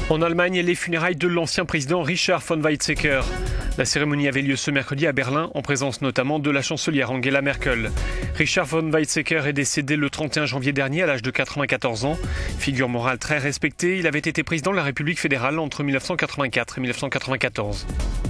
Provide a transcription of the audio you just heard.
En Allemagne, les funérailles de l'ancien président Richard von Weizsäcker. La cérémonie avait lieu ce mercredi à Berlin, en présence notamment de la chancelière Angela Merkel. Richard von Weizsäcker est décédé le 31 janvier dernier à l'âge de 94 ans. Figure morale très respectée, il avait été président de la République fédérale entre 1984 et 1994.